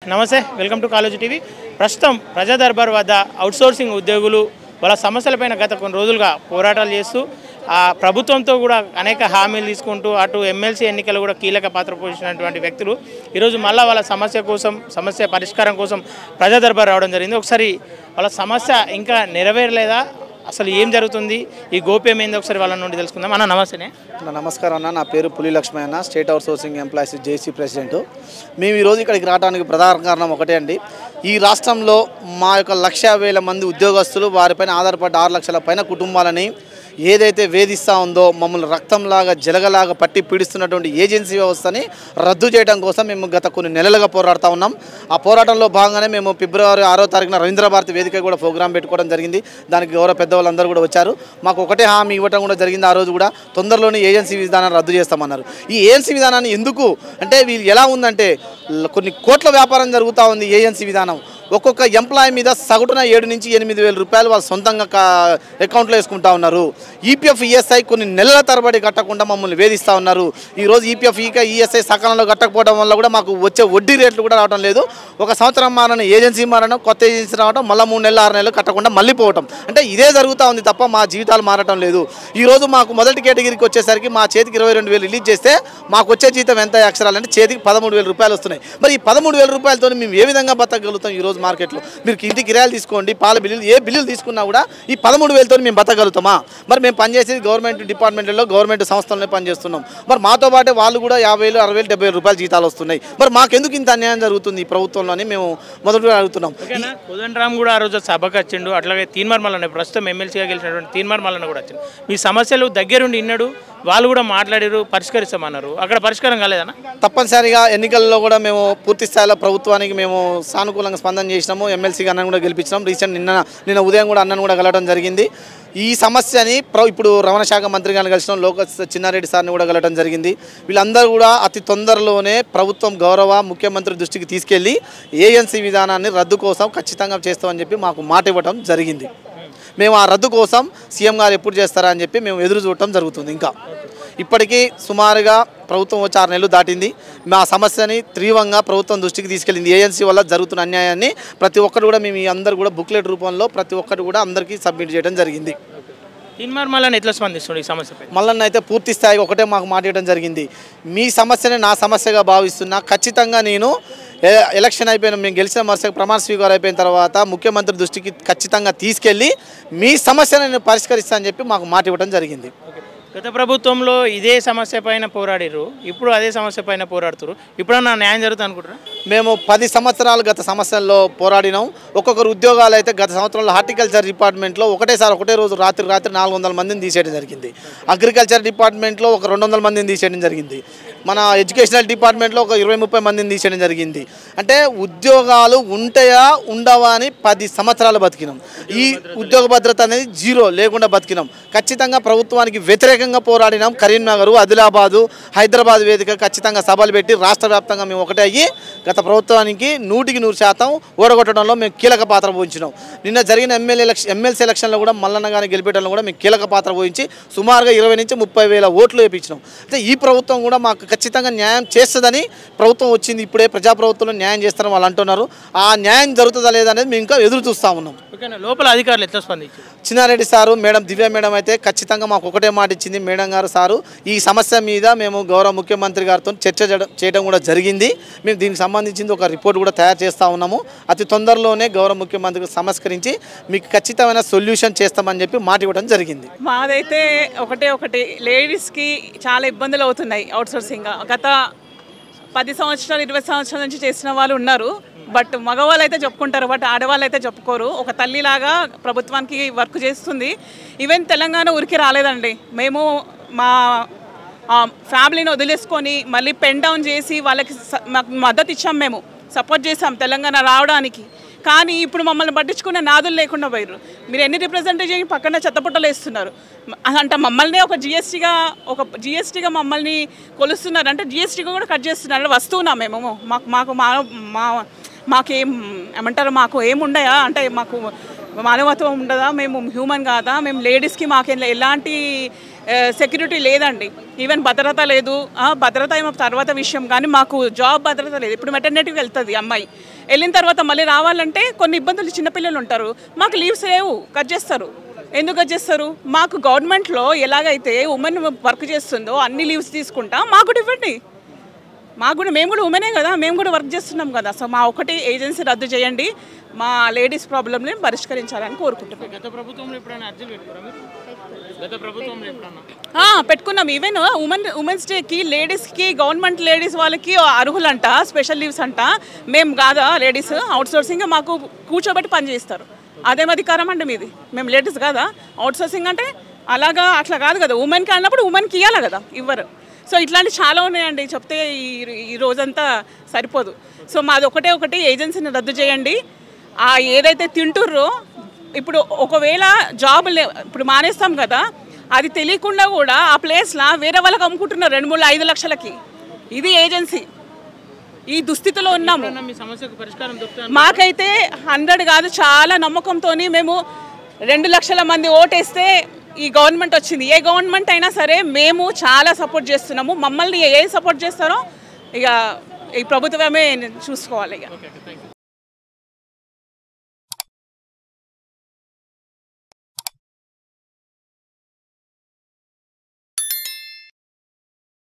నమస్తే, welcome to college TV. ప్రస్తుతం ప్రజా దర్బార్ వద్ద అవుట్సోర్సింగ్ ఉద్యోగులు వాళ్ళ సమస్యలపైన గత కొన్ని రోజులుగా పోరాటాలు చేస్తూ ప్రభుత్వంతో కూడా అనేక హామీలు తీసుకుంటూ అటు ఎమ్మెల్సీ ఎన్నికలు కూడా కీలక పాత్ర పోషించినటువంటి వ్యక్తులు ఈరోజు మళ్ళీ వాళ్ళ సమస్య పరిష్కారం కోసం ప్రజా దర్బార్ రావడం జరిగింది. ఒకసారి వాళ్ళ సమస్య ఇంకా నెరవేరలేదా, అసలు ఏం జరుగుతుంది, ఈ గోప్యం ఏంది ఒకసారి వాళ్ళ నుండి తెలుసుకుందాం. అన్న నమస్తేనే. నమస్కారం అన్న, నా పేరు పులి లక్ష్మీ అన్న, state outsourcing employees JC president. మేము ఈరోజు ఇక్కడికి రావడానికి ప్రధాన కారణం ఒకటే అండి. ఈ రాష్ట్రంలో మా యొక్క 1,50,000 మంది ఉద్యోగస్తులు వారిపైన ఆధారపడ్డ 6 లక్షల పైన కుటుంబాలని ఏదైతే వేధిస్తూ ఉందో, మమ్మల్ని రక్తంలాగా జలగలాగా పట్టి పీడిస్తున్నటువంటి ఏజెన్సీ వ్యవస్థని రద్దు చేయడం కోసం మేము గత కొన్ని నెలలుగా పోరాడుతూ ఉన్నాం. ఆ పోరాటంలో భాగంగానే మేము ఫిబ్రవరి 6వ తారీఖున రవీంద్ర భారతి వేదిక కూడా ప్రోగ్రాం పెట్టుకోవడం జరిగింది. దానికి గౌరవ పెద్దవాళ్ళందరూ కూడా వచ్చారు. మాకు ఒకటే హామీ ఇవ్వడం కూడా జరిగింది. ఆ రోజు కూడా తొందరలోనే ఏజెన్సీ విధానాన్ని రద్దు చేస్తామన్నారు. ఈ ఏజెన్సీ విధానాన్ని ఎందుకు అంటే, వీళ్ళు ఎలా ఉందంటే కొన్ని కోట్ల వ్యాపారం జరుగుతూ ఉంది. ఏజెన్సీ విధానం ఒక్కొక్క ఎంప్లాయీ మీద సగటున 7 నుంచి 8 వేల రూపాయలు వాళ్ళు సొంతంగా అకౌంట్లో వేసుకుంటా ఉన్నారు. ఈపీఎఫ్ ఈఎస్ఐ కొన్ని నెలల తరబడి కట్టకుండా మమ్మల్ని వేధిస్తూ ఉన్నారు. ఈరోజు ఈపీఎఫ్ ఈఎస్ఐ సకాలంలో కట్టకపోవడం వల్ల కూడా మాకు వచ్చే వడ్డీ రేట్లు కూడా రావడం లేదు. ఒక సంవత్సరం మారడం, ఏజెన్సీ మారడం, కొత్త ఏజెన్సీ రావడం, మళ్ళీ 3 నెలలు 6 నెలలు కట్టకుండా మళ్ళీ పోవటం, అంటే ఇదే జరుగుతూ ఉంది తప్ప మా జీవితాలు మారటం లేదు. ఈరోజు మాకు మొదటి కేటగిరీకి వచ్చేసరికి మా చేతికి 22,000 రిలీజ్ చేస్తే మాకు వచ్చే జీతం ఎంత అక్షరాలంటే చేతికి 13,000 రూపాయలు వస్తున్నాయి. మరి ఈ 13,000 రూపాయలతో మేము ఏ విధంగా బతకగలుగుతాం? ఈరోజు మార్కెట్లో మీరు ఇంటి కిరాయిలు తీసుకోండి, పాల బిల్లులు, ఏ బిల్లులు తీసుకున్నా కూడా ఈ 13,000తో మేము బతకగలుగుతామా? మరి మేము పనిచేసేది గవర్నమెంట్ డిపార్ట్మెంట్లో, గవర్నమెంట్ సంస్థలనే పనిచేస్తున్నాం. మరి మాతో పాటే వాళ్ళు కూడా 50,000, 60,000, 70,000 రూపాయలు జీతాలు వస్తున్నాయి. మరి మాకెందుకు ఇంత అన్యాయం జరుగుతుంది ఈ ప్రభుత్వంలో అని మేము మొదటగా అడుగుతున్నాం. కోదండరామ్ కూడా ఆ రోజు సభకు వచ్చిండు, అట్లాగే తీన్మార్ మల్లన్న ప్రస్తుతం ఎమ్మెల్సీగా గెలిచినటువంటి తీన్మార్ మల్లన్న కూడా వచ్చిండు. మీ సమస్యలు దగ్గరుండి విన్నాడు, వాళ్ళు కూడా మాట్లాడారు, పరిష్కరిస్తామన్నారు. అక్కడ పరిష్కారం కాలేదన్నా? తప్పనిసరిగా ఎన్నికల్లో కూడా మేము పూర్తి స్థాయిలో ప్రభుత్వానికి మేము సానుకూలంగా స్పందన చేసినాము. ఎమ్మెల్సీగా అన్నను కూడా గెలిపించినాం. నిన్న ఉదయం కూడా అన్నను కూడా కలవడం జరిగింది. ఈ సమస్యని ఇప్పుడు రవాణా శాఖ మంత్రి గారిని కలిసినాం, లోకేష్ చిన్నారెడ్డి సార్ని కూడా కలవడం జరిగింది. వీళ్ళందరూ కూడా అతి తొందరలోనే ప్రభుత్వం గౌరవ ముఖ్యమంత్రి దృష్టికి తీసుకెళ్లి ఏజెన్సీ విధానాన్ని రద్దు కోసం ఖచ్చితంగా చేస్తామని చెప్పి మాకు మాట ఇవ్వడం జరిగింది. మేము ఆ రద్దు కోసం సీఎం గారు ఎప్పుడు చేస్తారా అని చెప్పి మేము ఎదురు చూడటం జరుగుతుంది. ఇంకా ఇప్పటికీ సుమారుగా ప్రభుత్వం వచ్చి 6 నెలలు దాటింది. మా సమస్యని తీవ్రంగా ప్రభుత్వం దృష్టికి తీసుకెళ్ళింది. ఏజెన్సీ వల్ల జరుగుతున్న అన్యాయాన్ని ప్రతి ఒక్కరు కూడా మేము అందరూ కూడా బుక్లెట్ రూపంలో ప్రతి ఒక్కరు కూడా అందరికీ సబ్మిట్ చేయడం జరిగింది. తీన్మార్ మల్లన్న ఎట్లా స్పందిస్తుంది ఈ సమస్యపై? మల్లన్న అయితే పూర్తి స్థాయిగా ఒకటే మాకు మాట ఇవ్వడం జరిగింది. మీ సమస్యని నా సమస్యగా భావిస్తున్నా, ఖచ్చితంగా నేను ఎలక్షన్ అయిపోయిన మేము గెలిచిన మరుసటి ప్రమాణ స్వీకారం అయిపోయిన తర్వాత ముఖ్యమంత్రి దృష్టికి ఖచ్చితంగా తీసుకెళ్ళి మీ సమస్యను నేను పరిష్కరిస్తానని చెప్పి మాకు మాట ఇవ్వడం జరిగింది. గత ప్రభుత్వంలో ఇదే సమస్య పైన పోరాడిరు, ఇప్పుడు అదే సమస్య పైన పోరాడుతున్నారు. ఇప్పుడన్నా న్యాయం జరుగుతుంది అనుకుంటారా? మేము 10 సంవత్సరాలు గత సమస్యల్లో పోరాడినాం. ఒక్కొక్కరు ఉద్యోగాలు అయితే గత సంవత్సరంలో హార్టికల్చర్ డిపార్ట్మెంట్లో ఒకటే రోజు రాత్రి 400 మందిని తీసేయడం జరిగింది. అగ్రికల్చర్ డిపార్ట్మెంట్లో ఒక 200 మందిని తీసేయడం జరిగింది. మన ఎడ్యుకేషనల్ డిపార్ట్మెంట్లో ఒక 20-30 మందిని తీసేయడం జరిగింది. అంటే ఉద్యోగాలు ఉంటాయా ఉండవా అని 10 సంవత్సరాలు బతికినాం. ఈ ఉద్యోగ భద్రత అనేది జీరో లేకుండా బతికినాం. ఖచ్చితంగా ప్రభుత్వానికి వ్యతిరేకంగా పోరాడినాం. కరీంనగర్, ఆదిలాబాదు, హైదరాబాద్ వేదిక ఖచ్చితంగా సభలు పెట్టి రాష్ట్ర వ్యాప్తంగా మేము ఒకటే అయ్యి గత ప్రభుత్వానికి 100% ఓడగొట్టడంలో మేము కీలక పాత్ర వహించినాం. నిన్న జరిగిన ఎమ్మెల్సీ ఎలక్షన్లో కూడా మల్లన్న గారిని గెలిపేయడంలో కూడా మేము కీలక పాత్ర వహించి సుమారుగా 20 నుంచి 30 వేల ఓట్లు వేయించినాం. అయితే ఈ ప్రభుత్వం కూడా మాకు ఖచ్చితంగా న్యాయం చేస్తుందని ప్రభుత్వం వచ్చింది. ఇప్పుడే ప్రజాప్రభుత్వంలో న్యాయం చేస్తారని వాళ్ళు అంటున్నారు. ఆ న్యాయం జరుగుతుందా లేదా అనేది మేము ఇంకా ఎదురు చూస్తూ ఉన్నాం. లోపల అధికారులు ఎట్లా స్పందించారు? Chinnareddy sir, madam Divya madam అయితే ఖచ్చితంగా మాకు ఒకటే మాట ఇచ్చింది. మేడం గారు, సారు ఈ సమస్య మీద మేము గౌరవ ముఖ్యమంత్రి గారితో చర్చ చేయడం కూడా జరిగింది. మేము దీనికి సంబంధించింది ఒక రిపోర్ట్ కూడా తయారు చేస్తూ ఉన్నాము. అతి తొందరలోనే గౌరవ ముఖ్యమంత్రికి సంస్కరించి మీకు ఖచ్చితమైన సొల్యూషన్ చేస్తామని చెప్పి మాట ఇవ్వడం జరిగింది. మాదైతే ఒకటి లేడీస్కి చాలా ఇబ్బందులు అవుతున్నాయి. అవుట్సోర్సింగ్ గత 10 సంవత్సరాలు 20 సంవత్సరాల నుంచి చేసిన వాళ్ళు ఉన్నారు. బట్ మగవాళ్ళు అయితే చెప్పుకుంటారు, బట్ ఆడవాళ్ళు అయితే చెప్పుకోరు. ఒక తల్లిలాగా ప్రభుత్వానికి వర్క్ చేస్తుంది. ఈవెన్ తెలంగాణ ఊరికి రాలేదండి. మేము మా ఫ్యామిలీని వదిలేసుకొని మళ్ళీ పెన్ డౌన్ చేసి వాళ్ళకి మద్దతు ఇచ్చాం, మేము సపోర్ట్ చేసాం తెలంగాణ రావడానికి. కానీ ఇప్పుడు మమ్మల్ని పట్టించుకునే నాదులు లేకుండా పోయారు. మీరు ఎన్ని రిప్రజెంటేషన్ పక్కన చెత్తపుట్టలు వేస్తున్నారు అంటే మమ్మల్ని ఒక జిఎస్టీగా మమ్మల్ని కొలుస్తున్నారు. అంటే జిఎస్టీగా కూడా కట్ చేస్తున్నారు. వస్తువునా మేము మాకేం ఏమంటారు, మాకు ఏముండయా అంటే మాకు మానవత్వం ఉండదా? మేము హ్యూమన్ కాదా? మేము లేడీస్కి మాకు ఎలాంటి సెక్యూరిటీ లేదండి. ఈవెన్ భద్రత లేదు. భద్రత ఏమో తర్వాత విషయం, కానీ మాకు జాబ్ భద్రత లేదు. ఇప్పుడు మెటర్నిటీకి వెళ్తుంది అమ్మాయి, వెళ్ళిన తర్వాత మళ్ళీ రావాలంటే కొన్ని ఇబ్బందులు, చిన్నపిల్లలు ఉంటారు, మాకు లీవ్స్ లేవు, కట్ చేస్తారు. ఎందుకు కట్ చేస్తారు? మాకు గవర్నమెంట్లో ఎలాగైతే ఉమెన్ వర్క్ చేస్తుందో అన్ని లీవ్స్ తీసుకుంటా మాకు కూడా ఇవ్వండి. మేము కూడా ఉమెనే కదా, మేము కూడా వర్క్ చేస్తున్నాం కదా. సో మా ఒకటి ఏజెన్సీ రద్దు చేయండి, మా లేడీస్ ప్రాబ్లమ్ని పరిష్కరించాలని కోరుకుంటున్నాం. పెట్టుకున్నాం. ఈవెన్ ఉమెన్స్ డేకి లేడీస్కి, గవర్నమెంట్ లేడీస్ వాళ్ళకి అర్హులంట, స్పెషల్ లీవ్స్ అంట. మేము కాదా లేడీస్, అవుట్సోర్సింగ్ మాకు కూర్చోబెట్టి పని చేస్తారు. అదేం అధికారం అండి మీది? మేము లేడీస్ కాదా? అవుట్సోర్సింగ్ అంటే అలాగా అట్లా కాదు కదా. ఉమెన్కి అన్నప్పుడు ఉమెన్కి ఇవ్వాలి కదా, ఇవ్వరు. సో ఇట్లాంటి చాలా ఉన్నాయండి, చెప్తే ఈ రోజంతా సరిపోదు. సో మాది ఒకటి ఏజెన్సీని రద్దు చేయండి. ఏదైతే తింటుర్రో ఇప్పుడు ఒకవేళ జాబ్ ఇప్పుడు మానేస్తాం కదా, అది తెలియకుండా కూడా ఆ ప్లేస్లో వేరే వాళ్ళకి అమ్ముకుంటున్నారు 2, 3, 5 లక్షలకి. ఇది ఏజెన్సీ. ఈ దుస్థితిలో ఉన్నాము. మాకైతే 100 కాదు, చాలా నమ్మకంతో మేము 2 లక్షల మంది ఓటేస్తే ఈ గవర్నమెంట్ వచ్చింది. ఏ గవర్నమెంట్ అయినా సరే మేము చాలా సపోర్ట్ చేస్తున్నాము. మమ్మల్ని ఏం సపోర్ట్ చేస్తారో ఇక ఈ ప్రభుత్వమే చూసుకోవాలి. ఇక